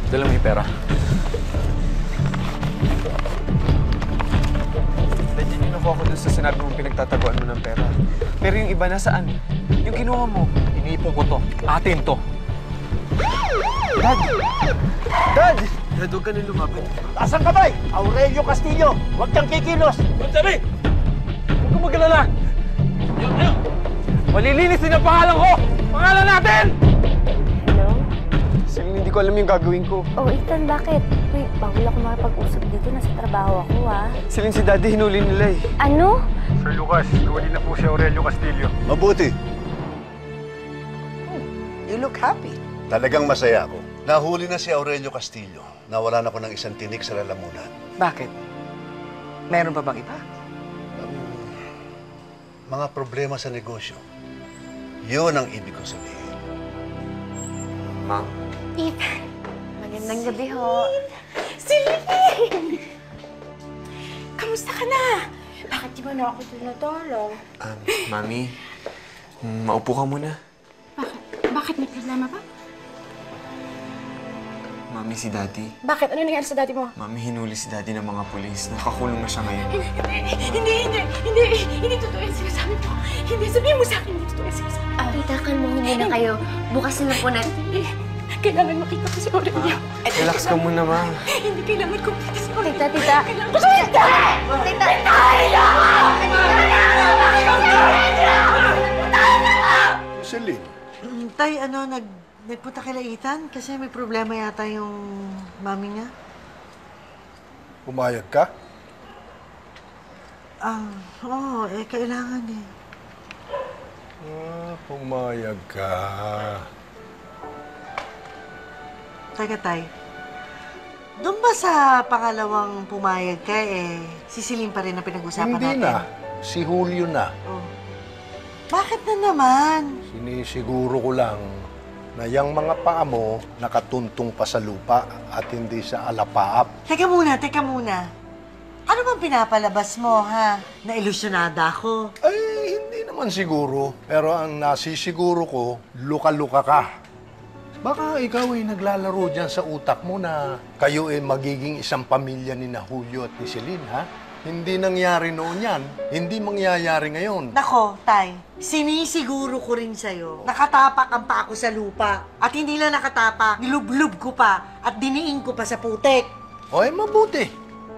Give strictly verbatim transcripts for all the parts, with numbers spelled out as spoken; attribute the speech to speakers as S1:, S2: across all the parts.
S1: Dala mo yung pera.
S2: Nandiyan ako ako dun sa sinabi mong pinagtataguan mo ng pera. Pero yung iba nasaan? Yung kinuha mo.
S1: Inipon ko to. Atin to.
S2: Dad! Dad! Dad, huwag ka na lumapit.
S3: Taas ang kamay! Aurelio Castillo! Huwag kang kikilos!
S1: Magsabi! Huwag kang mag-alala! Malilinis din ang pangalan ko! Pangalan natin!
S4: Hello?
S2: Celine, hindi ko alam yung gagawin ko.
S4: Oh, Ethan, bakit? Wait, bawal ako makapag-usap dito. Nasa trabaho ako, ah.
S2: Celine, si Daddy hinuli nila eh.
S4: Ano?
S5: Sir Lucas, nawali na po si Aurelio Castillo.
S6: Mabuti.
S3: You look happy.
S6: Talagang masaya ako. Nahuli na si Aurelio Castillo. Nawalan ako ng isang tinik sa lalamunan.
S3: Bakit? Meron pa bang iba?
S6: Mga problema sa negosyo. Yun ang ibig kong sabihin.
S2: Ma'am?
S4: Ethan, magandang gabi ho.
S7: Celine! Kamusta ka na? Bakit di ba na ako tinatulong?
S2: Um, Mami, maupo ka muna.
S7: Bakit? Bakit may problema ba?
S2: Mami, si Daddy.
S7: Bakit? Ano nangyari sa daddy mo?
S2: Mami, hinuli si Daddy ng mga pulis. Nakakulong na siya ngayon.
S7: Hindi, hindi, hindi, hindi, hindi totoo yung sinasabi mo. Hindi, sabihin mo sa akin, hindi totoo yung sinasabi mo.
S4: Ah, Tita, kalmahin muna kayo. Bukas na lang po natin.
S7: Hindi, kailangan makita ko si Aurelio.
S2: Relax ka muna, Ma.
S7: Hindi, kailangan ko makita si Aurelio.
S4: Tita, tita.
S7: Kailangan ko siya. Tita!
S4: Tita!
S6: Celine,
S8: Tay, ano, nag, nagpunta kila Ethan? Kasi may problema yata yung mami niya.
S5: Pumayag ka?
S8: Ah, oo, eh, kailangan eh.
S5: Ah, pumayag ka.
S8: Teka, Tay. Doon ba sa pangalawang pumayag ka, eh, si Celine pa rin na pinag-usapan
S5: Hindi
S8: natin?
S5: na. Si Julio na.
S8: Oh. Bakit na naman?
S5: Sinisiguro ko lang na yung mga paa mo nakatuntong pa sa lupa at hindi sa alapaap.
S8: Teka muna, teka muna. Ano bang pinapalabas mo, ha? Na ilusyonada ako.
S5: Ay, hindi naman siguro. Pero ang nasisiguro ko, luka-luka ka. Baka ikaw ay naglalaro dyan sa utak mo na kayo ay magiging isang pamilya ni na Julio at ni Celine, ha? Hindi nangyari noon yan. Hindi mangyayari ngayon.
S8: Nako, Tay, sinisiguro ko rin sa'yo. Nakatapak ang paa ko sa lupa. At hindi lang nakatapak, nilublub ko pa at diniin ko pa sa putik.
S5: O, eh, mabuti.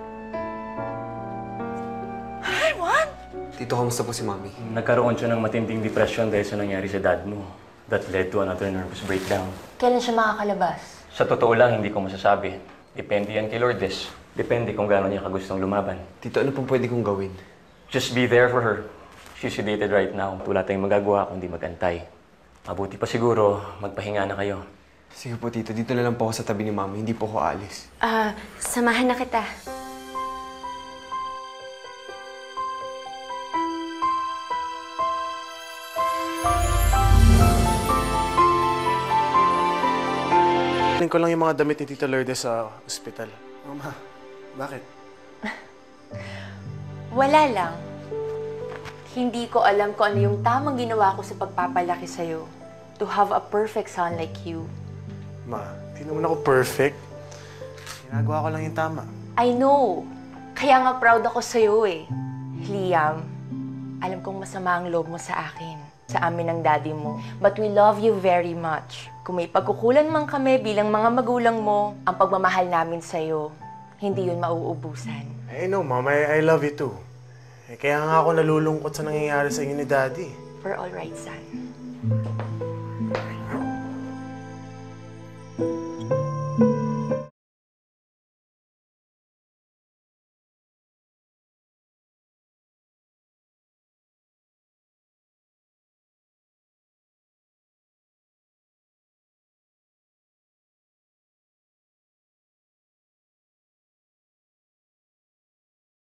S8: Ay, what?
S2: Tito, kamusta po si Mami?
S9: Nagkaroon siya ng matinding depression dahil sa nangyari sa dad mo. That led to another nervous breakdown.
S4: Kailan siya makakalabas?
S9: Sa totoo lang, hindi ko masasabi. Depende yan kay Lourdes. Depende kung gaano niya kagustong lumaban.
S2: Tito, ano pong pwede kong gawin?
S9: Just be there for her. She's sedated right now. Wala tayong magagawa kundi magantay. Mabuti pa siguro, magpahinga na kayo.
S2: Sige po, Tito. Dito na lang po ako sa tabi ni Mami. Hindi po ako aalis.
S4: Ah, samahan na kita.
S10: Tingnan ko lang yung mga damit ni Tita Lourdes sa ospital. Mama, bakit?
S11: Wala lang. Hindi ko alam kung ano yung tamang ginawa ko sa pagpapalaki sa'yo. To have a perfect son like you.
S10: Ma, di naman ako perfect. Ginagawa ko lang yung tama.
S11: I know. Kaya nga proud ako sa'yo eh. Liam, alam kong masama ang loob mo sa akin. Sa amin ng daddy mo. But we love you very much. Kung may pagkukulan man kami bilang mga magulang mo, ang pagmamahal namin sa'yo, hindi yun mauubusan.
S10: I know, Mom. I, I love you too. Eh, kaya nga ako nalulungkot sa nangyayari sa inyo ni Daddy.
S11: We're all right, son.